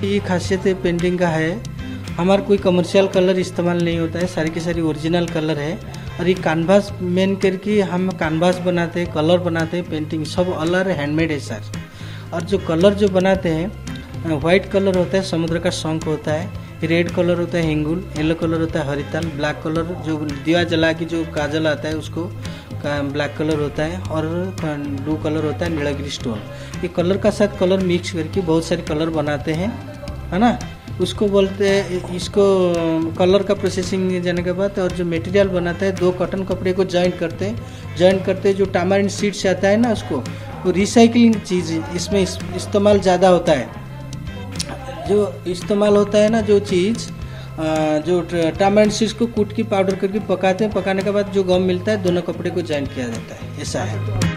ये खासियत है पेंटिंग का है, हमारा कोई कमर्शियल कलर इस्तेमाल नहीं होता है, सारी की सारी ओरिजिनल कलर है। और ये कानवास मेन करके हम कानवास बनाते हैं, कलर बनाते हैं, पेंटिंग सब अलग हैंडमेड है सर। और जो कलर जो बनाते हैं, वाइट कलर होता है समुद्र का शंख होता है, रेड कलर होता है हिंगुल, येलो कलर होता है हरिताल, ब्लैक कलर जो दिया जला के जो काजल आता है उसको ब्लैक कलर होता है, और ब्लू कलर होता है नीलगिरी स्टोन। ये कलर का साथ कलर मिक्स करके बहुत सारे कलर बनाते हैं, है ना। उसको बोलते हैं, इसको कलर का प्रोसेसिंग जाने के बाद और जो मटेरियल बनाता है, 2 कॉटन कपड़े को जॉइंट करते जो टामारिन सीड से आता है ना, उसको वो रिसाइकलिंग चीज़ इसमें इस्तेमाल ज़्यादा होता है। जो इस्तेमाल होता है ना जो चीज़, जो टामारिन सीड्स को कूट की पाउडर करके पकाते हैं, पकाने के बाद जो गम मिलता है दोनों कपड़े को जॉइंट किया जाता है, ऐसा है।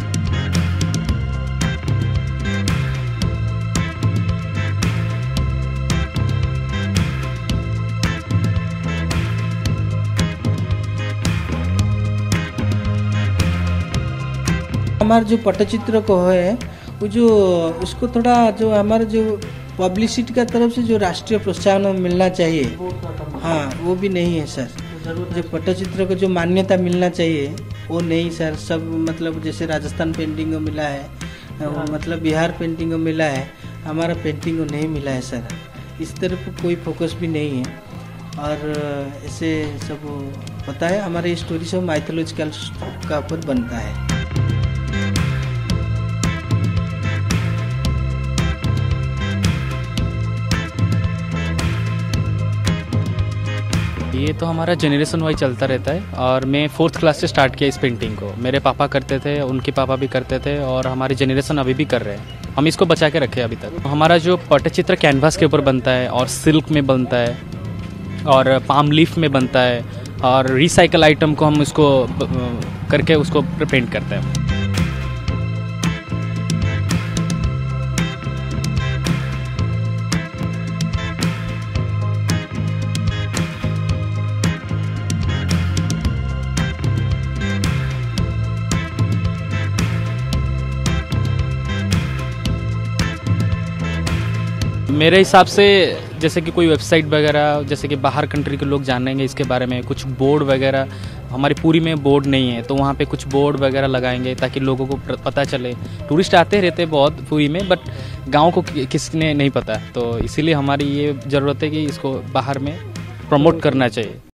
हमारा जो पट्टचित्र को है वो जो उसको थोड़ा जो हमारा जो पब्लिसिटी का तरफ से जो राष्ट्रीय प्रोत्साहन मिलना चाहिए, हाँ वो भी नहीं है सर। जो पट्टचित्र को जो मान्यता मिलना चाहिए वो नहीं सर। सब मतलब जैसे राजस्थान पेंटिंग को मिला है, मतलब बिहार पेंटिंग को मिला है, हमारा पेंटिंग को नहीं मिला है सर। इस तरफ कोई फोकस भी नहीं है। और ऐसे सब पता है हमारे स्टोरी सब माइथोलॉजिकल का ऊपर बनता है। ये तो हमारा जनरेशन वाइज चलता रहता है, और मैं 4th क्लास से स्टार्ट किया इस पेंटिंग को। मेरे पापा करते थे, उनके पापा भी करते थे, और हमारी जनरेशन अभी भी कर रहे हैं। हम इसको बचा के रखे अभी तक। हमारा जो पट्टचित्र कैनवास के ऊपर बनता है, और सिल्क में बनता है, और पाम लीफ में बनता है, और रिसाइकल आइटम को हम इसको करके उसको पेंट करते हैं। मेरे हिसाब से जैसे कि कोई वेबसाइट वगैरह, जैसे कि बाहर कंट्री के लोग जानेंगे इसके बारे में, कुछ बोर्ड वगैरह, हमारी पूरी में बोर्ड नहीं है, तो वहाँ पे कुछ बोर्ड वगैरह लगाएंगे ताकि लोगों को पता चले। टूरिस्ट आते रहते बहुत पूरी में, बट गांव को किसी ने नहीं पता, तो इसीलिए हमारी ये ज़रूरत है कि इसको बाहर में प्रमोट करना चाहिए।